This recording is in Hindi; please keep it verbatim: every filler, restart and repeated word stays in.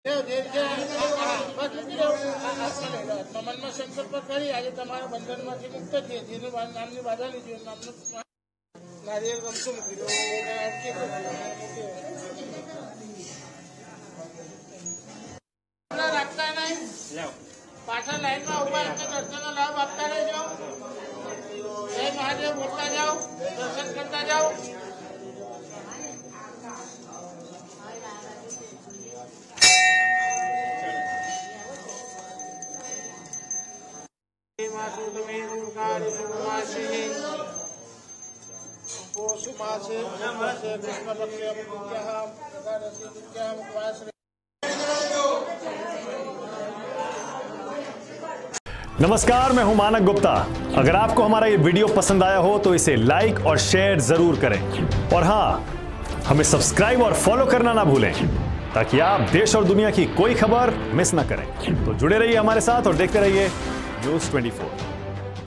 મનમાં સંકલ્પ કરી આજે તમારા બંધનમાંથી મુક્ત થઈએ જેની નામની બાધા લીધી નામનું નારિયેળ ગમતું મૂકી દો રાખતા નહીં પાછા લાઈનમાં ઉભા રહેતા દર્શનનો લાભ આપતા રહેજો. જય મહાદેવ બોલતા જાઓ, દર્શન કરતા જાઓ. नमस्कार, मैं हूं मानक गुप्ता. अगर आपको हमारा ये वीडियो पसंद आया हो तो इसे लाइक और शेयर जरूर करें और हाँ, हमें सब्सक्राइब और फॉलो करना ना भूलें ताकि आप देश और दुनिया की कोई खबर मिस ना करें. तो जुड़े रहिए हमारे साथ और देखते रहिए न्यूज़ चौबीस.